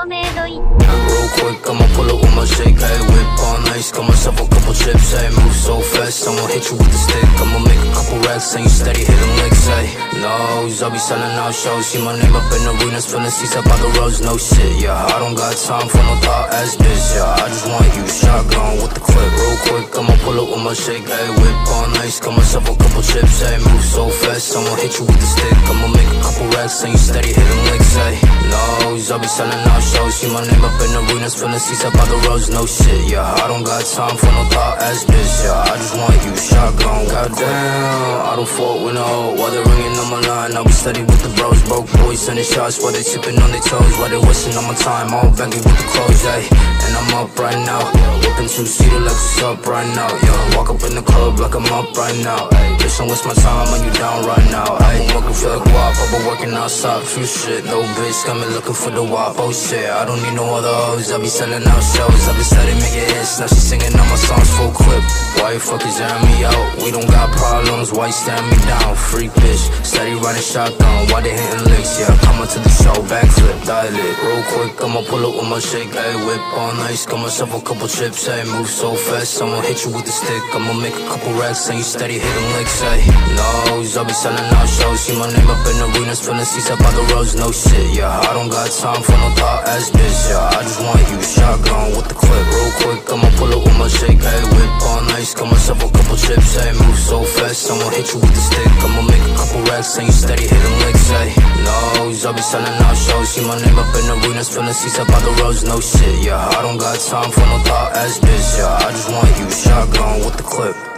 トメイドイッ Real quick, I'ma pull up with my shake, hey, whip on ice, got myself a couple chips, hey, move so fast, I'ma hit you with the stick, I'ma make a couple racks, ain't steady hitting licks, hey, nose, I'll be selling out shows, see my name up in arenas, filling seats up by the roads, no shit, yeah, I don't got time for no thought ass bitch, yeah, I just want you, shotgun with the clip, real quick, I'ma pull up with my shake, hey, whip on ice, got myself a couple chips, hey, move so fast, I'ma hit you with the stick, I'ma make a couple racks, ain't steady hitting licks, hey, nose, I'll be selling out shows, see my name up in arenas, filling seats up by the roads, no shit, yeah, I don't got time for no thought ass bitch, yeah, I just want you, shotgun, goddamn, I don't fault with no, while they're ringing on my line, I'll be steady with the bros, broke boys sending shots, while they tipping on their toes, while they wasting on my time, all baggy with the clothes, ayy, and I'm up right now, whipping two-seater like what's up right now, yeah, walk up in the club like I'm up right now, ayy, bitch, don't waste my time when you down right now, ayy, I'm working feel like WAP, I've been working outside, few shit, no bitch, got me looking for the WAP, oh shit, I don't need no other hoes, I be selling out shows, I be steady making hits, now she singing all my songs full clip, why you fuckers airing me out, we don't got problems, why you staring me down, freak bitch, steady riding shotgun, why they hitting licks, yeah, coming to the show, backflip, dial it, real quick, I'ma pull up with my shake, ayy, whip on ice, got myself a couple chips, ayy, move so fast, I'ma hit you with the stick, I'ma make a couple racks, and you steady hitting licks, ayy, nose, I'll be selling out shows, see my name up in arenas, filling seats up by the roads, no shit, yeah, I don't got time for no thought ass bitch, yeah, I just want you, shotgun with the clip, real quick, I'ma pull up with my shake, ayy, whip on ice, got myself a couple chips, ayy, move so fast, I'ma hit you with the stick, I'ma make a couple racks, and you steady hitting licks, ayy, nose, I'll be selling out shows, see my name up in arenas, filling seats up by the roads, no shit, yeah, I don't got time for no thought ass bitch, yeah, I just want you, shotgun with the clip.